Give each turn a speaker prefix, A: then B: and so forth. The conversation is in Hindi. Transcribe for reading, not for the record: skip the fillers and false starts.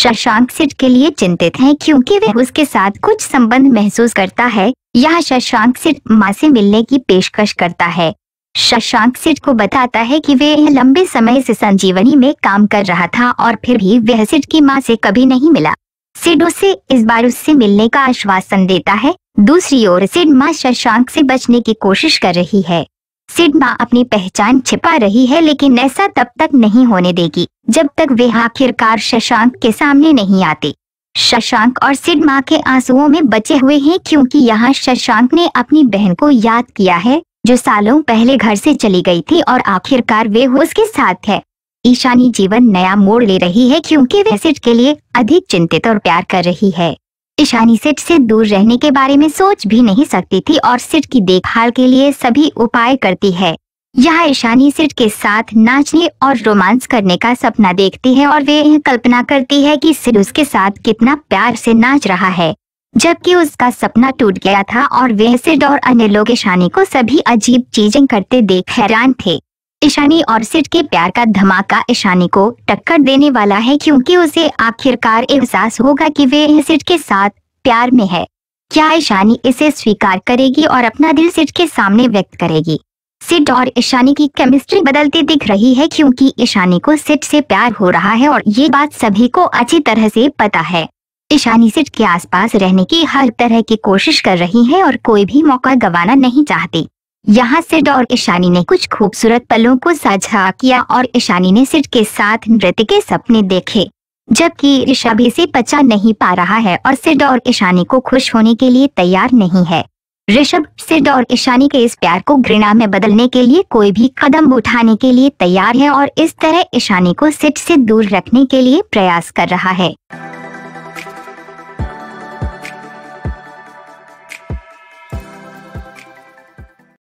A: शशांक सिड के लिए चिंतित है क्योंकि वह उसके साथ कुछ संबंध महसूस करता है। यहाँ शशांक सिड माँ से मिलने की पेशकश करता है। शशांक सिड को बताता है कि वह लंबे समय से संजीवनी में काम कर रहा था और फिर भी वह सिड की माँ से कभी नहीं मिला। सिड उसे इस बार उससे मिलने का आश्वासन देता है। दूसरी ओर सिड माँ शशांक से बचने की कोशिश कर रही है। सिड माँ अपनी पहचान छिपा रही है, लेकिन ऐसा तब तक नहीं होने देगी जब तक वे आखिरकार शशांक के सामने नहीं आते। शशांक और सिड माँ के आंसुओं में बचे हुए हैं क्योंकि यहाँ शशांक ने अपनी बहन को याद किया है जो सालों पहले घर से चली गई थी और आखिरकार वे उसके साथ है। ईशानी जीवन नया मोड़ ले रही है क्योंकि वह सिड के लिए अधिक चिंतित और प्यार कर रही है। ईशानी सिड से दूर रहने के बारे में सोच भी नहीं सकती थी और सिड की देखभाल के लिए सभी उपाय करती है। यहाँ ईशानी सिड के साथ नाचने और रोमांस करने का सपना देखती है और वे कल्पना करती है कि सिड उसके साथ कितना प्यार से नाच रहा है, जबकि उसका सपना टूट गया था और वह सिड और अन्य लोग ईशानी को सभी अजीब चीजें करते देख हैरान थे। ईशानी और सिड के प्यार का धमाका ईशानी को टक्कर देने वाला है क्योंकि उसे आखिरकार एहसास होगा कि वे सिड के साथ प्यार में है। क्या ईशानी इसे स्वीकार करेगी और अपना दिल सिड के सामने व्यक्त करेगी? सिड और ईशानी की केमिस्ट्री बदलती दिख रही है क्योंकि ईशानी को सिड से प्यार हो रहा है और ये बात सभी को अच्छी तरह से पता है। ईशानी सिड के आसपास रहने की हर तरह की कोशिश कर रही है और कोई भी मौका गंवाना नहीं चाहती। यहाँ सिड और ईशानी ने कुछ खूबसूरत पलों को साझा किया और ईशानी ने सिड के साथ नृत्य के सपने देखे, जबकि ऋषभ इसे पचा नहीं पा रहा है और सिड और ईशानी को खुश होने के लिए तैयार नहीं है। ऋषभ सिड और ईशानी के इस प्यार को घृणा में बदलने के लिए कोई भी कदम उठाने के लिए तैयार है और इस तरह ईशानी को सिड से दूर रखने के लिए प्रयास कर रहा है।